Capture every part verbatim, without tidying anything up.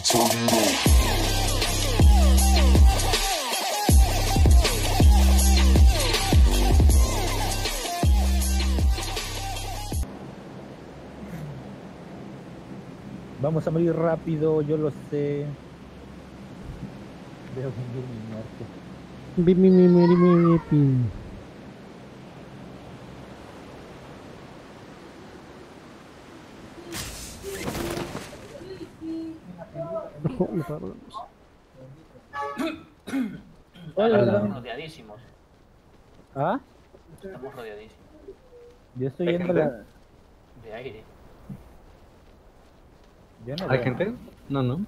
Vamos a morir rápido, yo lo sé. Veo venir mi muerte. Bi, mi, mi, mi, mi, mi, mi. No, me perdemos. Hola, Estamos rodeadísimos. ¿Ah? Estamos rodeadísimos. Yo estoy yendo a la... De aire. Yo no ¿Hay veo. gente? No, no.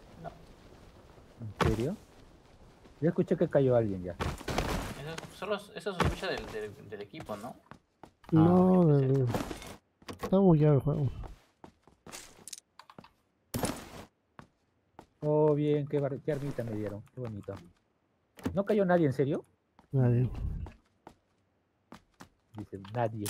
¿En serio? Yo escuché que cayó alguien ya. Eso, solo, eso se escucha del, del, del equipo, ¿no? No, Ah, del... está bugueado el juego. Oh, bien, qué, bar... qué armita me dieron. Qué bonito. ¿No cayó nadie, en serio? Nadie. Dice, nadie.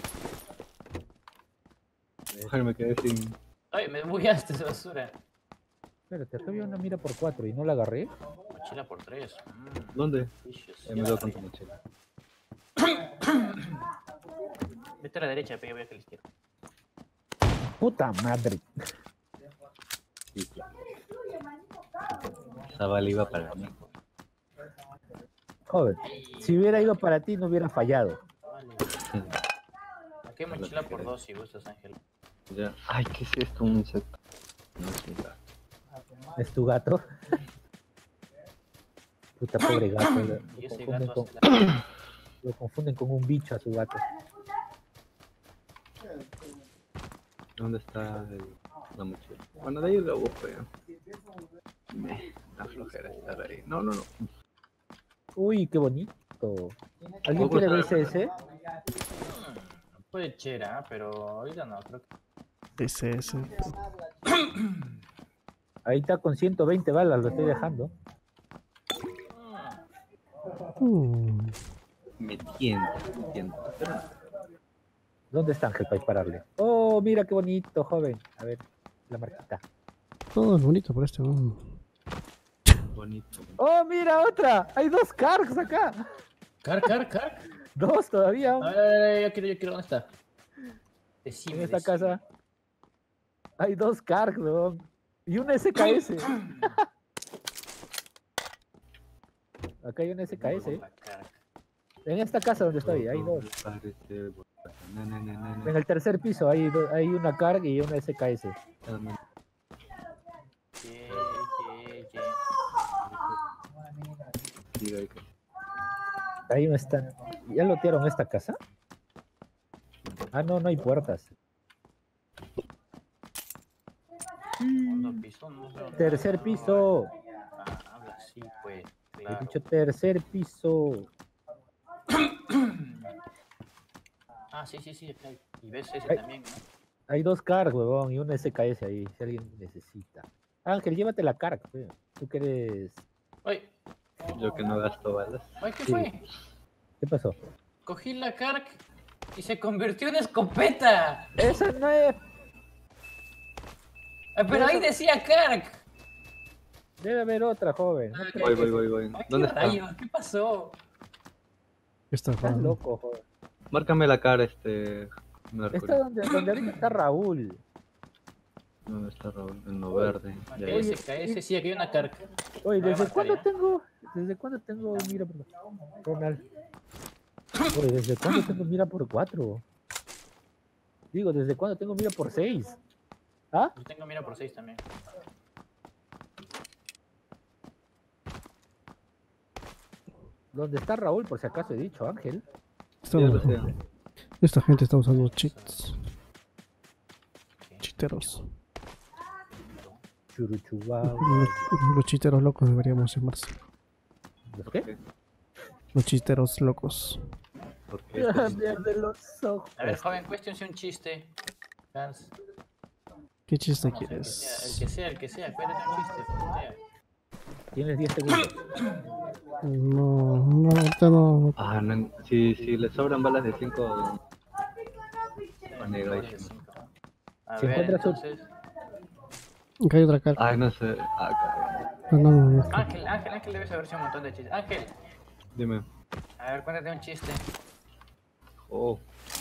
Ojalá me quedé sin... Ay, me bugueaste esa basura. Espérate, acá había una mira por cuatro y no la agarré. Mochila por tres. Mm, ¿Dónde? delicious. Eh, Ya me la dio con agarré. tu mochila. Vete a la derecha, pero yo voy a la izquierda. Puta madre. Sí, claro. Esa bala iba para mí. Joder, si hubiera ido para ti no hubiera fallado. Vale. Aquí hay mochila por dos si gustas, Ángel. Ya. Ay, ¿qué es esto? Un insecto. No es un gato. ¿Es tu gato? Puta pobre gato. Lo, Y lo ese confunden gato con, hace la... lo confunden con un bicho a su gato. ¿Dónde está el... la mochila? Bueno, de ahí lo busco ya. Me da flojera estar ahí. No, no, no. Uy, qué bonito. ¿Alguien quiere B S S? Puede chera, pero ahorita no, creo que... Ese, ese. Ahí está con ciento veinte balas, lo estoy dejando. Mm. Me tiento, me tiento. Pero no. ¿Dónde está Ángel para dispararle? Oh, mira qué bonito, joven. A ver, la marquita. Todo es bonito por este mundo. Bonito. Oh, mira otra. Hay dos cargs acá. Car, car, car. Dos todavía. A ver, a ver, yo quiero, yo quiero, ¿dónde está? Decime, En esta decime. casa. Hay dos cargs, weón. Y una S K S. Acá hay una S K S. La car. En esta casa donde estoy, hay dos. Parece... Na, na, na, na, na. En el tercer piso hay, do- hay una carg y una S K S. Ye, ye, ye. Sí, hay que- Ahí no están. ¿Ya lotearon esta casa? Ah, no, no hay puertas. Segundo piso, no veo nada. Tercer piso. Ah, habla así, pues. He Claro. dicho tercer piso. Ah, sí, sí, sí. acá hay. Y ves ese Ay. también, ¿no? Hay dos carg, huevón, y una S K S ahí, si alguien necesita. Ángel, llévate la carg, pe. Tú que eres... Oye, Yo que no gasto balas. oye, ¿qué Sí. fue? ¿Qué pasó? Cogí la carc y se convirtió en escopeta. ¡Esa no es! Ah, pero ahí decía carc. Debe haber otra, joven. No Ah, creo Voy, que- voy, voy, voy. Ay, ¿Dónde ¿qué está? rayos? ¿Qué pasó? Está Estás jugando. loco, joven. Márcame la cara, este... Mercury. Está donde, donde ahorita está Raúl. ¿Dónde está Raúl? En lo verde. Ya, ya. S K S, sí, aquí hay una carc. Oye, Voy a ¿desde marcar cuándo ya. tengo? ¿Desde cuándo tengo mira por Ronald? Oye, ¿desde cuándo tengo mira por cuatro? Digo, ¿desde cuándo tengo mira por seis? ¿Ah? Yo tengo mira por seis también. ¿Dónde está Raúl? Por si acaso he dicho, Ángel. Está- Ya lo sé. Esta gente está usando cheats. Ok. Chiteros. Churuchubá. Los, los chiteros locos deberíamos llamarse. ¿Los qué? Los chiteros locos. Porque Pierde los ojos. A ver, joven, cuéstense un chiste. Gans. ¿Qué chiste No sé, el que sea, el quieres? que sea, el que sea, cuéntate un chiste. el que sea. Tienes diez segundos. No, no, ahorita no. Ah, no, si, si le sobran balas de cinco... Doble de negro ahí. cinco. A Si ver, encuentras un- entonces. Acá hay otra cara. Ay, no sé. Ah, No, no, no, no. Ángel, Ángel, Ángel debe saberse un montón de chistes. Ángel, dime. a ver, cuéntate un chiste. Oh.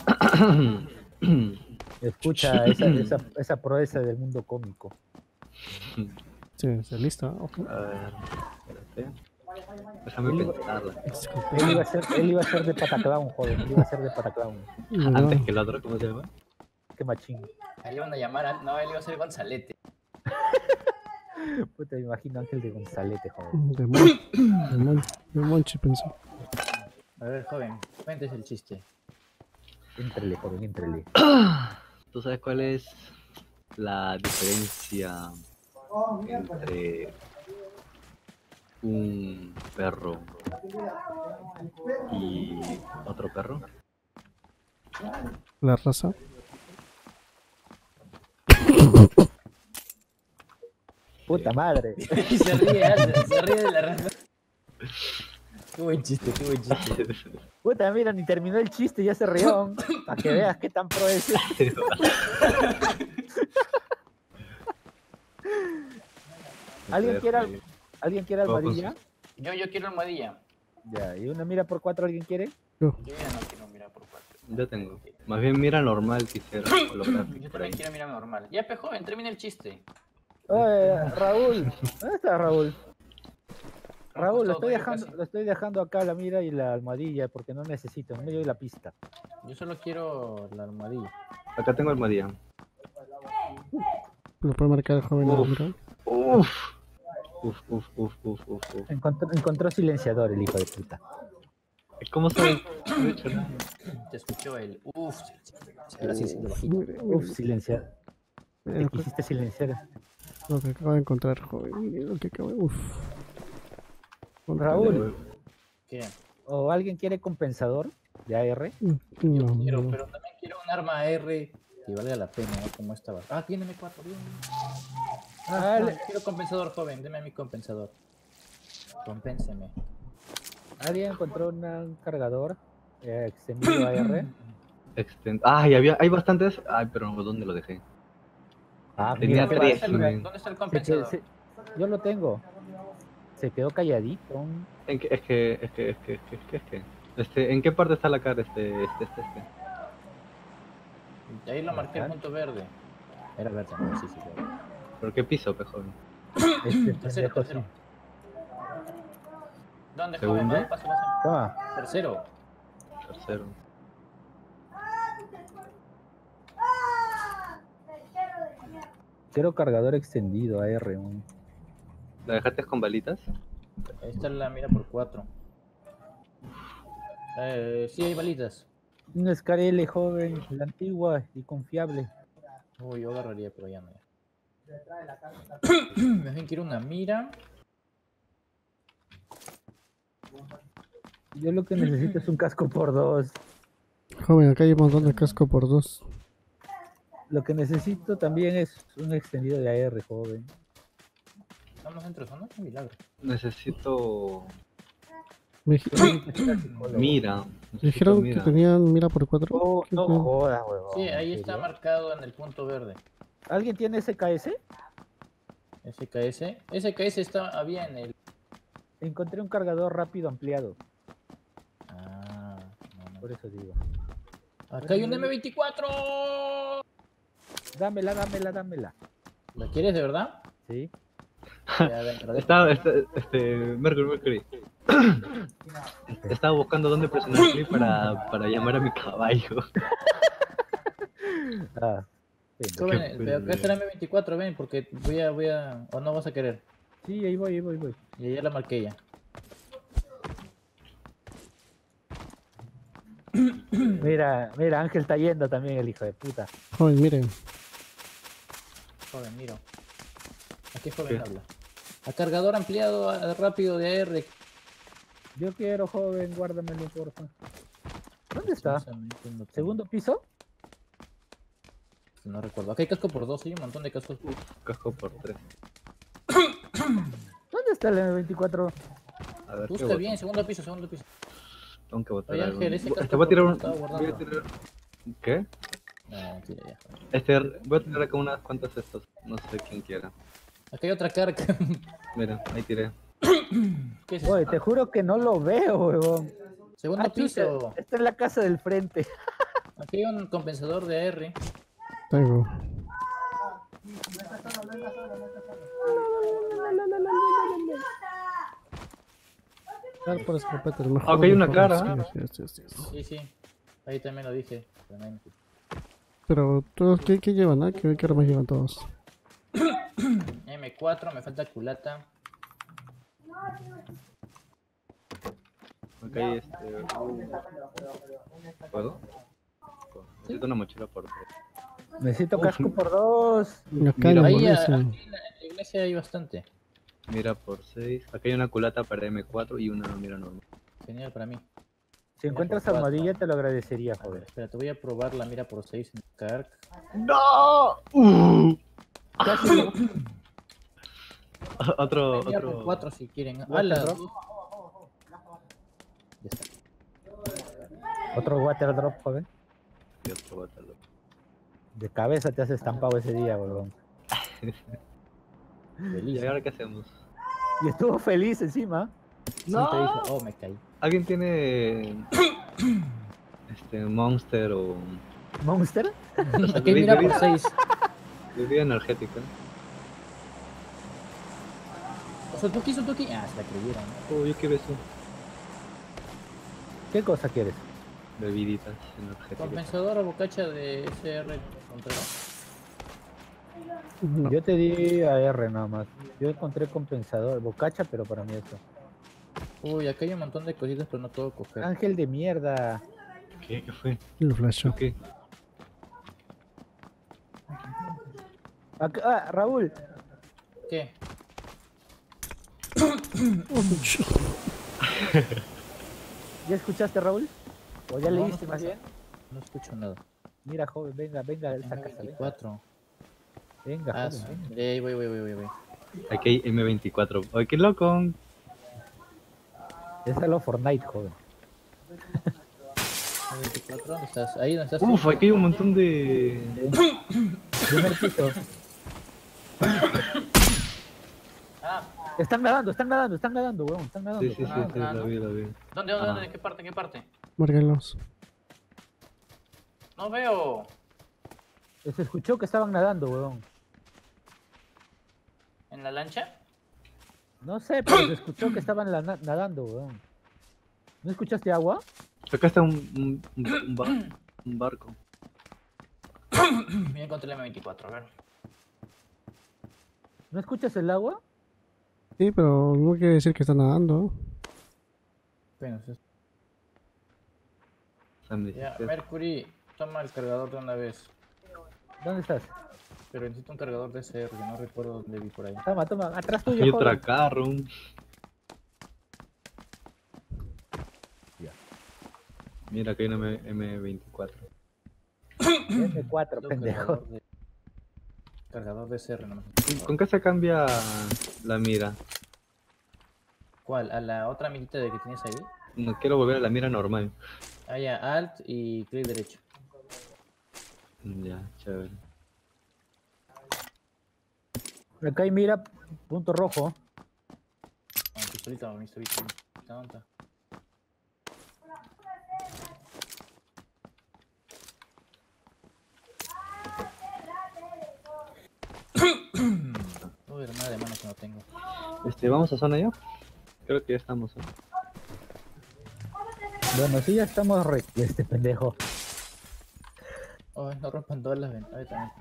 Escucha esa, esa, esa proeza del mundo cómico. Sí, está listo. Ok. A ver, espérate. Déjame pensarla. Él iba a ser, él iba a ser de Pataclown, joven. Él iba a ser de Pataclown. No, Antes que el otro, ¿cómo se llama? Qué machín. Ahí le iban a llamar, a... no, él iba a ser Gonzalete. Puta, me imagino Ángel de Gonzalete, joven. de Mon, de Mon, de Monchi pensó. A ver, joven, cuéntese el chiste. Éntrele, joven, éntrele. ¿Tú sabes cuál es la diferencia entre un perro y otro perro? La raza. Puta madre. Y se ríe, Ángel, se ríe de la raza. Qué buen chiste, qué buen chiste. Puta, mira, ni terminó el chiste y ya se rió. Para que veas qué tan pro es. ¿Alguien quiere, al- ¿Alguien quiere almohadilla? Yo, yo quiero almohadilla. Ya, y una mira por cuatro, ¿alguien quiere? Yo ya no quiero mirar por cuatro. Yo tengo. Más bien mira normal quisiera. Holográfico Yo por ahí. también quiero mirar normal. Ya, pe joven, termina el chiste. Oye, Raúl, ¿dónde está Raúl? Raúl, lo Todo estoy yo dejando, casi. lo estoy dejando acá la mira y la almohadilla porque no necesito, no me doy la pista. Yo solo quiero la almohadilla. Acá tengo almohadilla. Lo puede marcar el joven. Uf. Mira. Uf. Uf, uf, uf, uf, uf, uf. Encontró, encontró silenciador el hijo de puta. ¿Cómo sabes? No he hecho nada. Te escuchó el uff. Ahora sí, sí, de bajito. Mire, Uf, mire, silenciar. mire Te lo que- quisiste silenciar. lo que acabo de encontrar, joven. Mire lo que acabo de. Uf. Raúl, ¿Qué? ¿o alguien quiere compensador de A R? No, Yo quiero, no. pero también quiero un arma R que valga la pena, ¿no? Como estaba. Ah, tiene M cuatro, bien. Ah, Dale. no, quiero compensador, joven. Deme mi compensador. Compénseme. ¿Alguien encontró una- un cargador eh, extendido A R? Extend... Ay, había, hay bastantes. Ay, pero ¿dónde lo dejé? Ah, Tenía mira, qué tres, ¿Dónde está el, men. ¿Dónde está el se quedó- compensador? se- yo lo tengo. Se quedó calladito. ¿En qué, es que, es que, es que, es que, es que, es que. Este, ¿en qué parte está la cara este, este, este, este? Ahí lo marqué el punto verde. Era verde, no, sí, sí, verde. ¿Pero qué piso, pejón? Este Tercero, pendejo, tercero. sí. ¿Dónde, ¿Segundo? joven? Vaya, paso, paso. Toma. Tercero. Tercero. Quiero cargador extendido A R. un- ¿La dejaste con balitas? Ahí está la mira por cuatro. Eh, sí, hay balitas. Un Scar L, joven, la antigua y confiable. Uy, yo agarraría, pero ya no. Más bien quiero una mira. Yo lo que necesito es un casco por dos. Joven, acá hay un montón de casco por dos. Lo que necesito también es un extendido de A R, joven. Vamos dentro, eso no es un milagro. Necesito. Me, dij- Mira. me necesito dijeron que mira. tenían mira por cuatro. Oh, ¿Qué no tienen? jodas, huevón. Sí, ahí ¿en está serio? marcado en el punto verde. ¿Alguien tiene S K S? S K S. S K S está, había en el. Encontré un cargador rápido ampliado, Ah, no, no. por eso digo. Acá hay un M veinticuatro. Dámela, dámela, dámela. ¿La quieres de verdad? ¿Sí? Ya, ven, pero Estaba, este, este, Mercury, Mercury. Estaba buscando dónde presionar clic para, para llamar a mi caballo. Ah, pendejo. Joven, Qué pero acá está el M veinticuatro, ven, porque voy a, voy a. O no vas a querer. Sí, ahí voy, ahí voy, ahí voy. Y ya la marqué ya. Mira, mira, Ángel está yendo también, el hijo de puta. Joven, miren. Joven, miro. Aquí joven ¿Qué? habla. A cargador ampliado a- rápido de A R. Yo quiero, joven, guárdamelo, porfa. ¿Dónde está? ¿Segundo piso? No recuerdo. Acá hay casco por dos, hay un montón de cascos. Casco por tres. ¿Dónde está el M veinticuatro? A ver, ¿qué Busca boto? bien, segundo piso, segundo piso. Tengo que botar Oye, algo. Ángel, ese Bu- casco Este voy a tirar por un. lo estaba Voy a guardando. tirar... ¿Qué? No, mentira, ya. Este, voy a tirar acá unas cuantas estos. No sé quién quiera. Acá hay otra carga. Mira, ahí tiré. ¿Qué es eso? Oye, te juro que no lo veo, huevón. Segundo Ah, chuta, piso. está en la casa del frente. Aquí hay un compensador de A R. Tengo. Dar por escopeta, el mejor. Acá hay una mejor. cara. Sí, sí, sí, sí. Sí, sí. Ahí también lo dije. También. Pero, ¿todos qué, qué llevan? Ah? ¿Qué, qué armas llevan todos? M cuatro, me falta culata. Acá hay este. ¿Puedo? Necesito una mochila por tres. Necesito Uf. casco por dos. Acá hay Mira, Ahí a- hamburguesa. aquí en la iglesia hay bastante. Mira por seis. Acá hay una culata para M cuatro y una mira normal. Genial para mí. Si encuentras por cuatro. armadilla, te lo agradecería, A ver, joder. espera, te voy a probar la mira por seis en Kark. ¡No! Uh. Casi. Otro, Mira por otro. cuatro si quieren. Water ¡Hala! drop. Ya está. Otro water drop, joven. Y otro botalo. De cabeza te has estampado ese día, huevón. ¿Y Feliz. ahora qué hacemos? Y estuvo feliz encima. Sí, te dije, oh, me caí. ¿Alguien tiene este Monster o ¿Monster? Aquí mira por seis. bebida energética? Suzuki, Suzuki. Ah, se la creyeron. Oh, yo quiero eso. ¿Qué cosa quieres? Bebiditas energéticas. Compensador o bocacha de S R Contreras. No. Yo te di A R nada más. Yo encontré compensador, bocacha, pero para mí eso. Uy, acá hay un montón de cositas, pero no puedo coger. Ángel de mierda. ¿Qué? ¿Qué fue? Lo flashó. ¿Qué? Acá- ah, Raúl. ¿Qué? ¿Ya escuchaste, Raúl? ¿O ya No, no leíste más escucho. bien? No escucho nada. Mira, joven, venga, venga, esa M casa. Venga, veinticuatro. venga, Ah, joven, sí. venga. Ahí voy, voy, voy, voy, voy. Aquí hay M veinticuatro. ¡Ay, qué loco! Esa es lo Fortnite, joven. M veinticuatro, ¿dónde estás? Ahí, ¿dónde estás? Uf, aquí hay un montón de... Primer piso. Ah, Están nadando, están nadando, están nadando, weón, están nadando. Sí, sí, sí, Ah, sí, ah, la no. vi, la vi. ¿dónde, dónde, Ah. dónde? ¿En qué parte, en qué parte? Márquenlos. No veo. Se escuchó que estaban nadando, weón. ¿En la lancha? No sé, pero se escuchó que estaban la- na- nadando, weón. ¿No escuchaste agua? Acá está un, un, un, un bar- un barco. Ya encontré el M veinticuatro, a ver. ¿No escuchas el agua? Sí, pero no quiere decir que está nadando. Bueno, eso es- San ya, diecisiete. Mercury, toma el cargador de una vez. ¿Dónde estás? Pero necesito un cargador de S R, que no recuerdo dónde vi por ahí. Toma, toma, atrás Hay tuyo, otra joven. carro. Mira, acá hay una M veinticuatro. eme cuatro, Necesito un pendejo. Cargador de, cargador de S R nomás. ¿Con qué se cambia la mira? ¿Cuál? ¿A la otra amiguita de que tienes ahí? No quiero volver a la mira normal. Ah, ya, Alt y clic derecho. Ya, chévere. Acá hay mira, punto rojo. Ah, mi pistolita, mi pistolita. ¿Dónde está? Uy, hermana de mano que no tengo. Este, ¿vamos a zona ya? Creo que ya estamos. ¿eh? Bueno, sí, ya estamos re... Este pendejo. Ay, no rompan todas las ventanas también.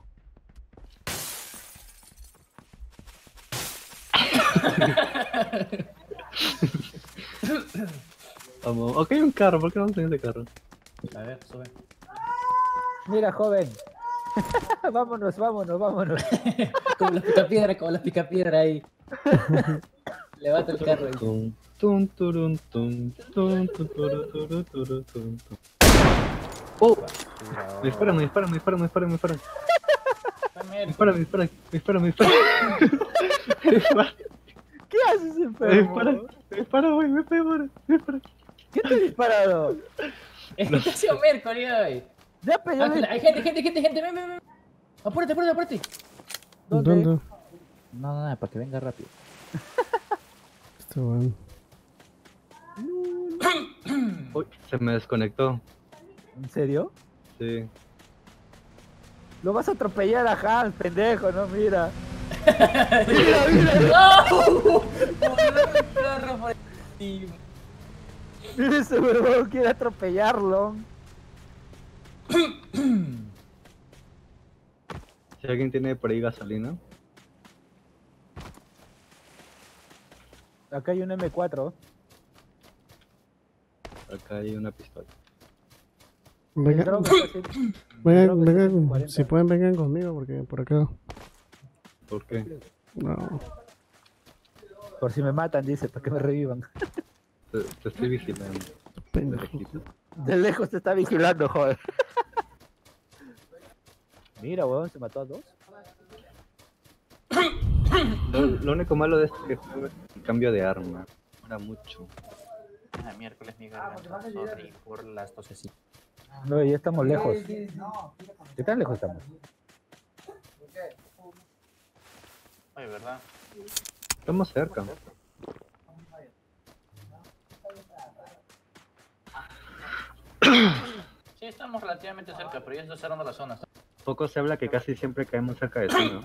Vamos. Ok, hay un carro. ¿Por qué no vamos en ese carro? A ver, sube. Mira, joven. vámonos, vámonos, vámonos. Como la picapiedra, como la picapiedra ahí. Levanta el carro ahí. Tum, tum, turun, tum, tum, tum, turu, turu, turu, tum, tum. ¡Oh! Me disparan, me disparan, me disparan, me disparan, me disparan. Me disparan, me disparan, me disparan, me disparan. Me disparan, ¿Qué haces, me enfermo? disparan, me disparan, güey, me disparan, me disparan. ¿Qué te he disparado? Es que te ha sido Mercury hoy. Ya, pero... Ángela, hay gente, gente, gente, gente, ven, ven, ven. Apúrate, apúrate, apúrate. ¿Dónde? ¿Dónde? No, no, no, para que venga rápido. Este weón. Uy, se me desconectó. ¿En serio? Sí. Lo vas a atropellar a Hans, pendejo, no mira. ¡Mira, mira! ¡No! Mira ese huevón, quiere atropellarlo. Si alguien tiene por ahí gasolina. Acá hay un eme cuatro. Acá hay una pistola. El Venga, drone está haciendo- el vengan, drone está haciendo vengan, cuarenta. si pueden vengan conmigo porque por acá. ¿Por qué? No. Por si me matan, dice, para que me revivan. Te, te estoy vigilando. De Pendejo. lejito. De lejos te está vigilando, joder. Mira, huevón, se mató a dos. Lo, lo único malo de este juego es el cambio de arma. Era mucho. Ah, miércoles mi garganta. Sorry por las tosecitas. No, ya estamos lejos. ¿Qué tan lejos estamos? Oye, ¿verdad? Estamos cerca. Sí, estamos relativamente cerca, pero ya está cerrando la zona. Poco se habla que casi siempre caemos cerca de zona.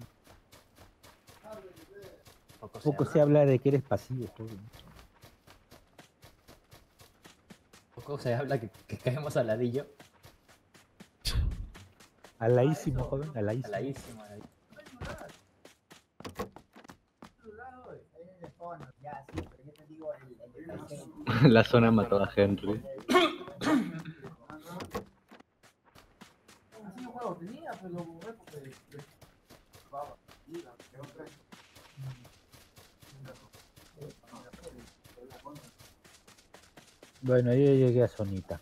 Poco Poco se se habla de que eres pasivo, joven. Poco se habla que, que caemos al ladillo. Alaísimo, joven, Al alaísimo. ladísimo. al ladísimo. La zona mató a Henry. Bueno, yo llegué a Sonita.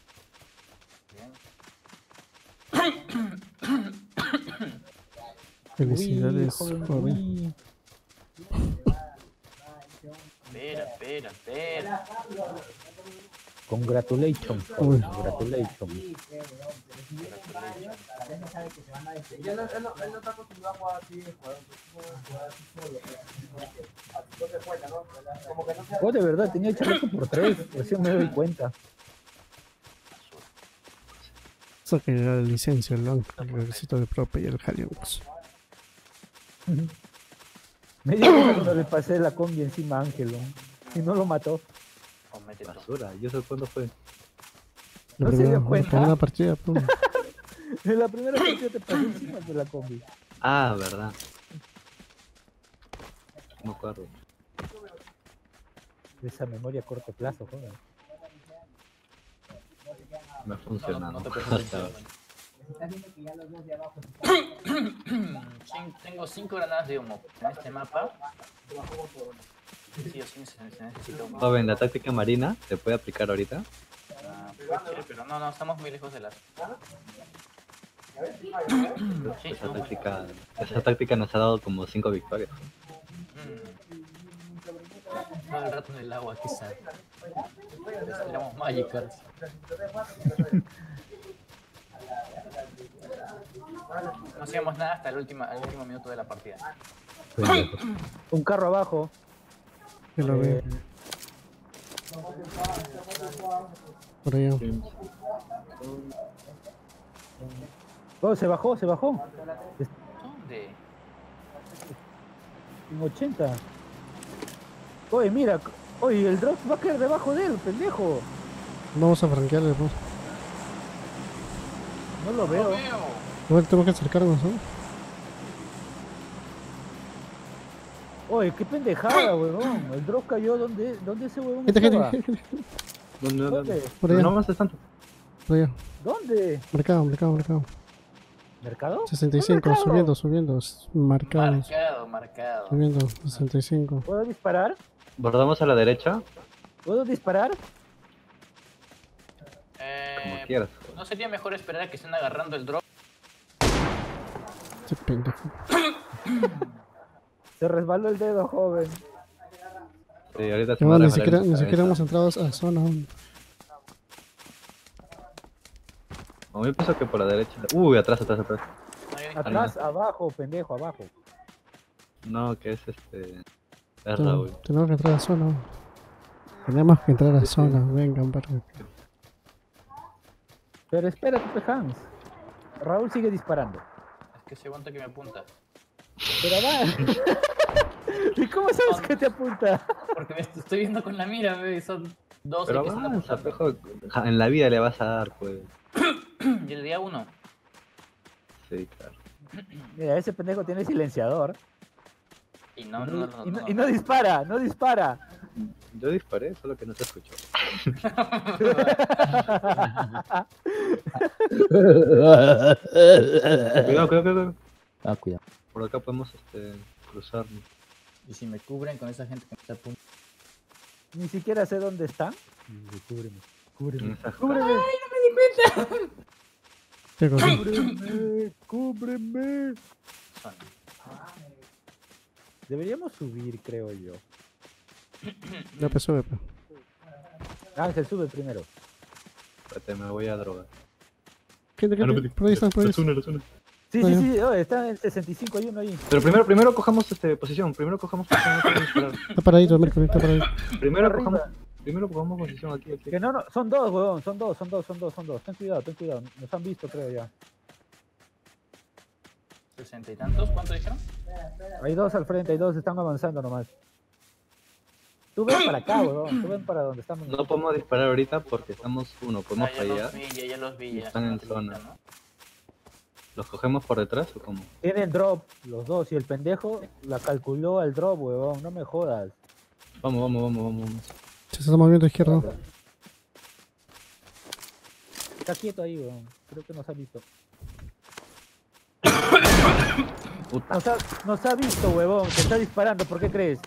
Felicidades, Uy, joven, joven. uy. Espera, espera, espera. Congratulations, joven, congratulations. Oh, de verdad, tenía el chaleco por tres, recién me doy cuenta. Saque la licencia, el long, el requisito de prope y el Haliux. Me dio cuenta cuando le pasé la combi encima a Ángelo y no lo mató. O mete todo. Basura. ¿Y eso cuándo fue? La ¿No se primera, dio la cuenta? primera partida, pum. En la primera partida te pasé encima de la combi. Ah, verdad. No me acuerdo. Esa memoria a corto plazo, joder. Me ha No, funcionado. no, no te Hasta preocupes. ahora. Cin- Tengo cinco granadas de humo en este mapa. Sí o sí se, se necesita humo. Joven, la táctica marina se puede aplicar ahorita. Ah, pucha, pero no, no, estamos muy lejos de las. Sí, Esa humo. táctica, esa táctica nos ha dado como cinco victorias. Mm. Todo el rato en el agua, quizá. Éramos Magikards. No hacíamos nada hasta el último, el último minuto de la partida. Un carro abajo. Que lo veo. Eh, Por allá. oh, se bajó, se bajó. ¿Dónde? En ochenta. Oye, mira. Oye, el drop va a caer debajo de él, pendejo. Vamos a franquearle, pues. No lo No veo. lo veo. Igual tenemos que acercarnos, ¿no? Oye, qué pendejada, huevón. El drop cayó donde, donde ese huevón Gente, gente, estaba. gente, gente. ¿Dónde, dónde, ¿Dónde? Por allá, No avances tanto. por allá. ¿Dónde? Mercado, mercado, mercado. ¿Mercado? sesenta y ¿Dónde cinco, mercado? subiendo, subiendo. Marcados. Marcado, marcado. Subiendo, sesenta y cinco. ¿Puedo disparar? Bordamos a la derecha, ¿Puedo disparar? como Eh, quieras. ¿No sería mejor esperar a que estén agarrando el drop? Este pendejo. Se resbaló el dedo, joven. Sí, ahorita se No, me va a ni resbalar siquiera, en tu ni siquiera cabeza. hemos entrado a zona aún. A mí pienso que por la derecha. Uy, atrás, atrás, atrás. No, yo dije- Atrás, abajo, pendejo, abajo. No, que es este... Es Ten- Raúl. Tenemos que entrar a la zona. Tenemos que entrar a la zona. Vengan, para. Pero espérate, pues, Hans. Raúl sigue disparando. Es que se aguanta que me apunta. Pero va. ¿Y cómo sabes que te apunta? Porque me est- estoy viendo con la mira, ve, son dos Pero que están avanza, apuntando. pejo. Ja, en la vida le vas a dar, pues. Yo le di a uno. Sí, claro. Mira, ese pendejo tiene silenciador. Y no, y, no, no, y no, no, y no dispara, no dispara. Yo disparé, solo que no se escuchó. Cuidado, cuidado, cuidado. Ah, cuidado. Por acá podemos este, cruzarnos. Y si me cubren con esa gente que me está apuntando. Ni siquiera sé dónde están. Cúbreme, En cúbreme, esa- cúbreme, ¿Qué cosa? cúbreme, cúbreme. Son. Deberíamos subir, creo yo. Ya pues sube, pues. Ángel, sube primero. Espérate, me voy a drogar. Gente, Ah, no, gente, por ahí están, por ahí la están. zona, la zona. Sí, Ah, sí, ya. sí, oh, está en el sesenta y cinco, hay uno ahí. Pero primero, primero cojamos este, posición. Primero cojamos posición. No podemos disparar. Está paradito, Mirko, está paradito. Primero Arriba. cojamos, primero cojamos posición aquí, aquí. Que no, no, son dos, huevón, son dos, son dos, son dos, son dos. Ten cuidado, ten cuidado. Nos han visto, creo ya. ¿Sesenta y tantos? ¿Cuánto dijeron? Hay dos al frente, hay dos, están avanzando nomás. Tú ven para acá, huevón, tú ven para donde estamos. No podemos disparar ahorita porque estamos uno, podemos Ah, ya fallar. los vi, ya, ya los vi. Ya Están en son zona. ¿no? ¿Los cogemos por detrás o cómo? Tienen drop, los dos, y el pendejo la calculó al drop, huevón, no me jodas. Vamos, vamos, vamos, vamos. vamos. Se está moviendo izquierdo. Está quieto ahí, huevón, creo que nos ha visto. Puta. Nos ha, nos ha visto, huevón, te está disparando, ¿por qué crees?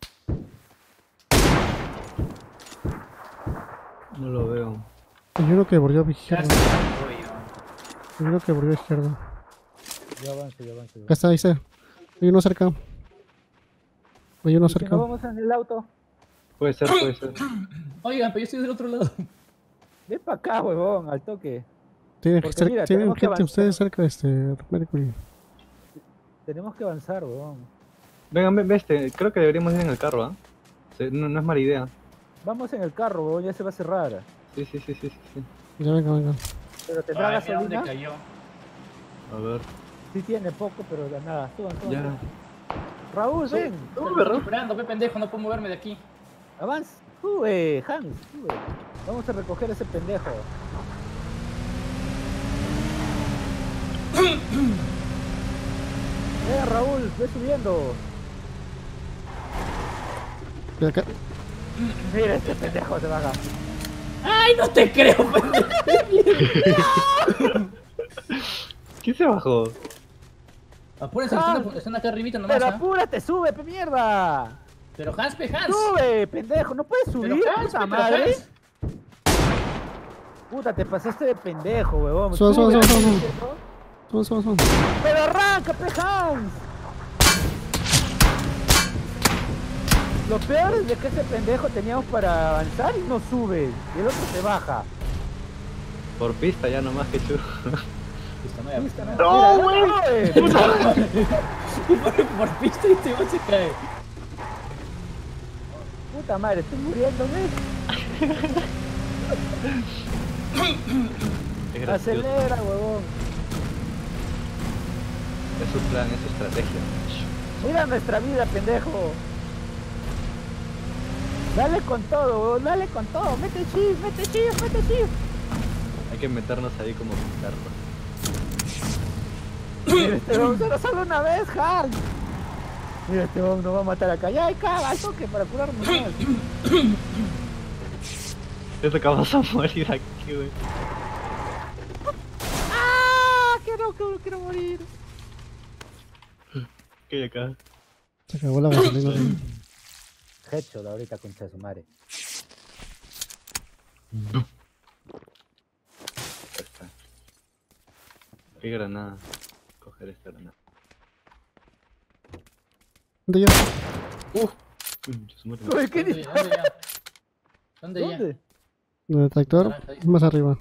No lo veo. Hay uno que volvió a Ya izquierda. está, voy, yo. Hay uno que volvió a izquierda. Ya avance, ya avance. Acá está, ahí está. Hay uno cerca. Hay uno ¿Y si cerca. no vamos en el auto? Puede ser, puede ser. Oigan, pero yo estoy del otro lado. Ven para acá, huevón, al toque. Tienen, que Porque cer- mira, tienen tenemos que gente avanzar. ustedes cerca, este, Mercury. Tenemos que avanzar, huevón. Vengan, ven, ve este. Creo que deberíamos ir en el carro, ¿ah? Se- No, no es mala idea. Vamos en el carro, huevón, ya se va a cerrar. Sí, sí, sí, sí, sí. sí. Ya venga, venga. Pero tendrá Ay, mira dónde gasolina. cayó. A ver. Sí tiene poco, pero ya nada. Suban, suban. Ya. suban. Raúl, ven. Estoy esperando, pe pendejo, no puedo moverme de aquí. Avanza. Sube, Hans, sube. Vamos a recoger a ese pendejo. Eh, Raúl, ve subiendo. Y acá. Mira, este pendejo se baja. ¡Ay, no te creo, pendejo! ¿Quién se bajó? Apúrense, Ah, están, están acá arribita nomás, Pero ¿ah? apúrate, sube, pe mierda. Pero Hans, pe Hans. Sube, pendejo, no puedes Pero subir, Hans, puta pe, pero madre. Hans. Puta, te pasaste de pendejo, huevón. Sube, sube, Sube, sube, sube. pendejo. Vamos, vamos, vamos. Pero arranca, pe Hans. Lo peor es de que ese pendejo teníamos para avanzar y no sube. Y el otro se baja. Por pista ya nomás que chulo. Listo, no, ya, Listo, ya. no, güey. por, por pista y este se cae. Puta madre, estoy muriéndome. Es gracioso. Acelera, huevón. Es su plan, es su estrategia. Mira nuestra vida, pendejo. Dale con todo, huevón, dale con todo. Mete chis, mete chis, mete chis. Hay que meternos ahí como pintarlo. Mira, este huevón solo sale una vez, Hans. Mira, este huevón nos va a matar acá. Ya, caga, al toque para curarnos más. Esto que vamos a morir aquí, güey. ¡Ah! Quiero, quiero, quiero morir. ¿Qué hay acá? Se acabó la gasolina. Headshot ahorita, concha de su madre. Ahí está. ¿Qué granada? Coger esta granada. ¿Dónde ya? Uf. Uy, se muere. Uy, ¿qué ¿Dónde, dices? dónde ya? ¿Dónde ya? ¿Dónde? ¿Dónde el tractor? Naranja, ahí. Más arriba.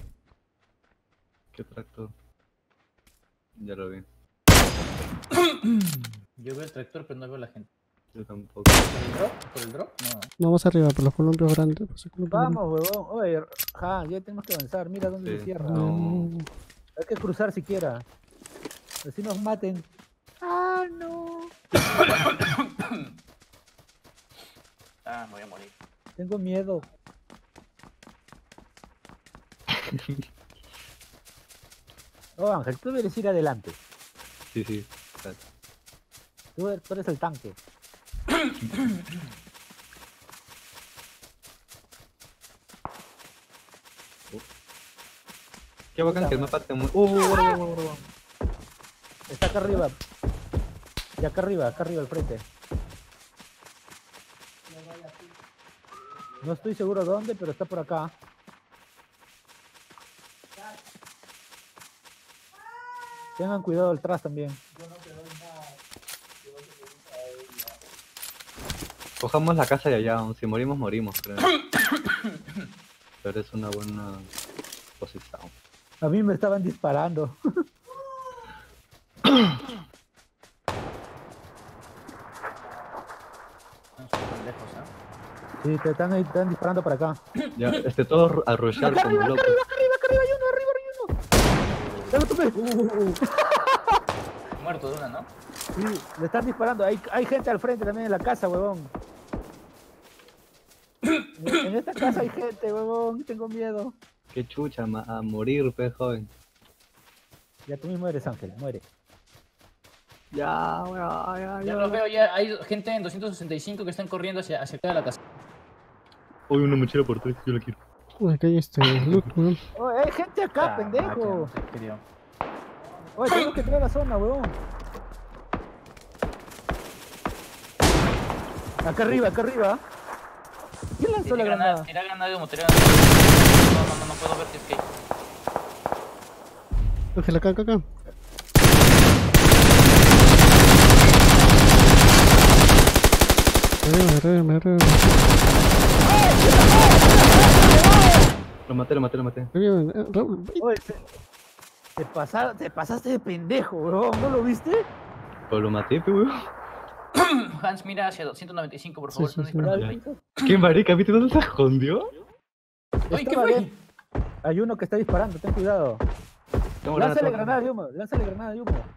¿Qué tractor? Ya lo vi. Yo veo el tractor, pero no veo a la gente. Yo tampoco. ¿Por el drop? ¿Por el drop? No. Vamos arriba por los columpios grandes. Por los columpios Vamos, huevón. Oye, ja, ya tenemos que avanzar. Mira dónde Sí. se cierra. grandes. No. No. Hay que cruzar siquiera. Así nos maten. Ah, no. Ah, me voy a morir. Tengo miedo. Oh, Ángel, tú debes ir adelante. Sí, sí. Dale. Tú eres, tú eres el tanque. Qué bacán que el mapa te mueve. Uh, uh, uh, uh, uh. Está acá arriba. Y acá arriba, acá arriba al frente. No estoy seguro dónde, pero está por acá. Tengan cuidado atrás también. Cojamos la casa de allá, aun si morimos, morimos, creo. Pero es una buena posición. A mí me estaban disparando. No estoy muy lejos, ¿ah? Sí, te están, ahí- te están disparando para acá. Ya, este, todos a rushear Acá como arriba, acá locos. arriba, acá arriba, acá arriba hay uno, arriba, arriba hay uno. Ya lo tomé. Uh, uh, uh. Muerto de una, ¿no? Sí, le están disparando. Hay, hay gente al frente también en la casa, huevón. En en esta casa hay gente, huevón. Tengo miedo. Qué chucha, ma- a morir, pe, joven. Ya tú mismo eres Ángel, muere. Ya, ya, ya, Ya ya. los veo, ya hay gente en doscientos sesenta y cinco que están corriendo hacia, hacia acá de la casa. Hoy una mochila por tres, yo la quiero. Uy, acá hay este loot, weón. Oh, hay gente acá, Ah, pendejo. máquina, no sé, querido. Oye, tengo que entrar a la zona, huevón. Acá arriba, acá arriba. ¿Quién lanzó la Tira granada, granada? tira granada de humo, tira granada de humo. No, no, no, no puedo ver si es que... Ángel, acá, acá, acá. Arriba, arriba, arriba. Lo maté, lo maté, lo maté. Arriba, eh, Raúl. Oye, te, te, pasa- te pasaste de pendejo, huevón. ¿No lo viste? Pero lo maté, pe, weón. Hans, mira hacia ciento noventa y cinco, por Sí, favor. sí, están sí. ¿No disparando. lo viste? ¿Qué marica? ¿Viste dónde se escondió? ¡Ay, qué Estaba fue! bien. Hay uno que está disparando, ten cuidado. Tengo Lánzale granada, granada de humo, lánzale granada de humo.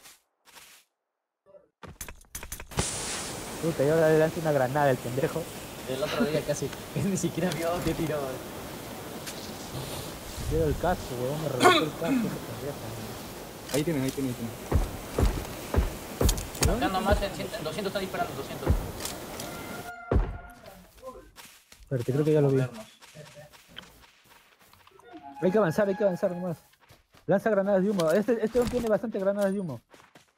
Puta, y ahora le lanza una granada el pendejo. El otro día casi ni siquiera vio que tiró. Quiero el casco, huevón, me reventó el casco. ese pendejo. Ahí tienen, ahí tienen, ahí tienen. Acá nomás en, cien, en doscientos están disparando, doscientos. Espérate, creo que ya lo vi. Vernos. Hay que avanzar, hay que avanzar nomás. Lanza granadas de humo. Este, este hombre tiene bastante granadas de humo.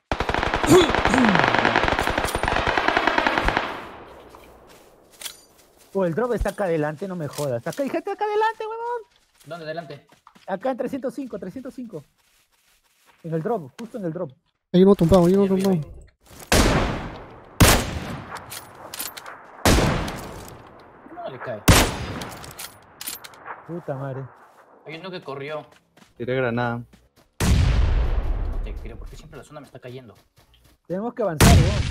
Oh, el drop está acá adelante, no me jodas. Acá hay gente acá adelante, huevón. ¿Dónde? Adelante. Acá en trescientos cinco, trescientos cinco. En el drop, justo en el drop. Hay uno tumbado, hay uno Bien, bien, tumbado. bien. No le cae. Puta madre. Hay uno que corrió. Tiré granada. No te creo, porque siempre la zona me está cayendo. Tenemos que avanzar, huevón.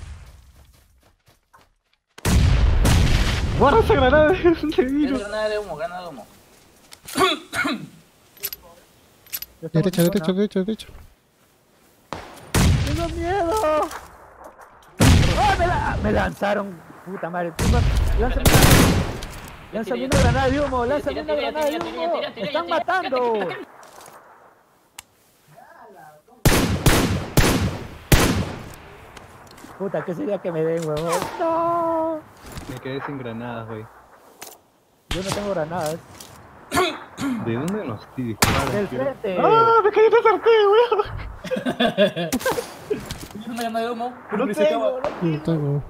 ¡Guarda esa granada de Es virus! granada de humo, granada de humo. Ya estamos Derecha, en derecha, zona. derecha, derecha. ¡Tengo miedo! ¡Oh, me, la- me lanzaron! Puta madre. Tumba- Lánzame una, lánzame una granada de humo, lánzame Tira, una tira, granada de tira, tira, humo. tira, ¡Me tira, están tira, tira, matando! tira, tira, tira. Puta, ¿qué sería que me den, huevón? ¡No! Me quedé sin granadas, güey. Yo no tengo granadas. ¿De dónde nos disparan? Del tío? frente. ¡Ah! ¡Me caí en el sartén, weón! ¿Tienes una granada de humo? ¡No Se acaba. tengo! No tengo.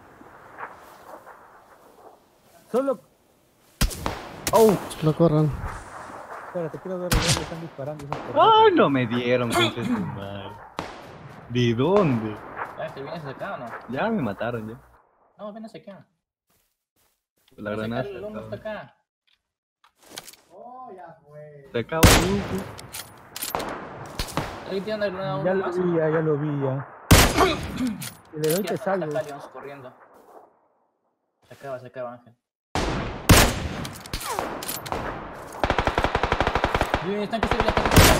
Solo. ¡Oh! Solo corran. Espérate, quiero ver de dónde están disparando esos pendejos. ¡Ah! No me dieron, concha de su madre. ¿De dónde? Ah, ¿te vienes acá o no? Ya me mataron, ya. No, ven hacia acá. La Ven hacia granada acá, el humo se está acaba. acá. Se acaba el grupo. ¿Alguien tiene una granada de Ya humo lo más? vi, ya, ya lo vi, ya. Si le doy te Ataca, salvo. ataca, León, corriendo. Se acaba, se acaba, Ángel. Bien, están que se ve, están que se ve.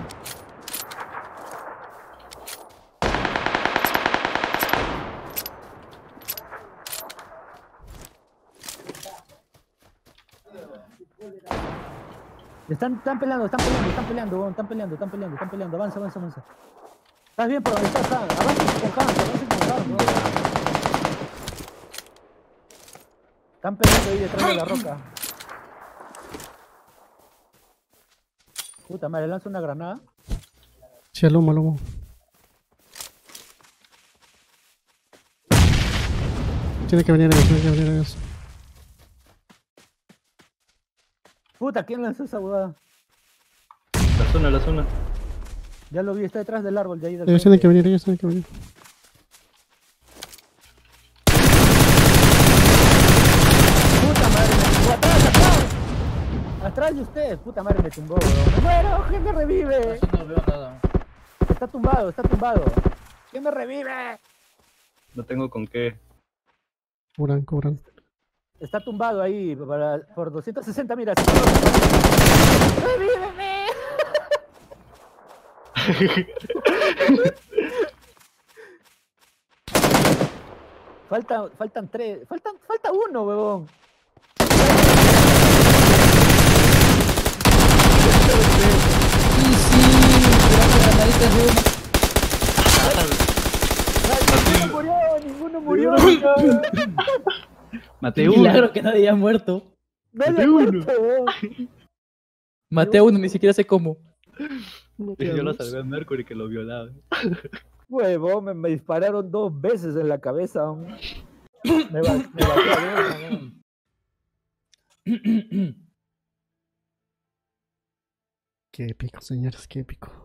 Están, están peleando, están peleando, están peleando, weón, están peleando, están peleando, están peleando. Avanza, avanza, avanza. ¿Estás bien por donde estás? Ah, avanza con Hans, avanza con Hans, weón. Están peleando ahí detrás de la roca. Puta madre, lanza una granada. Sí, al humo, al humo. Tiene que venir ellos, tiene que venir ellos. Puta, ¿quién lanzó esa huevada? La zona, la zona. Ya lo vi, está detrás del árbol de ahí del Ellos tienen que venir, ellos tienen que venir. Puta madre, me tumbó atrás, atrás. Atrás de usted, puta madre, me tumbó, weón. ¡Me muero! ¿Quién me revive? Así no veo nada. Está tumbado, está tumbado. ¿Quién me revive? No tengo con qué. Cubran, cubran. Está tumbado ahí para, por doscientos sesenta, mira. ¡Revíveme! Falta, faltan tres, faltan, falta uno, huevón. Y sí, gracias a narices de uno. Ninguno murió, ninguno murió. Maté uno. Milagro que nadie haya muerto. Nadie ha muerto, huevón. Maté a uno, ni siquiera sé cómo. Yo lo salvé a Mercury que lo violaba. Huevón, me, me dispararon dos veces en la cabeza. Aún. Me va, me bajé a ver. Qué épico, señores, qué épico.